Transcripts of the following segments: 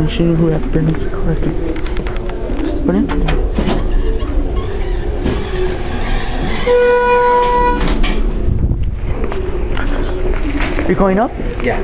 mention who had pronounced it correctly. Just put in. You're going up? Yeah.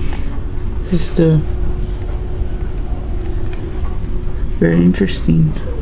This is the very interesting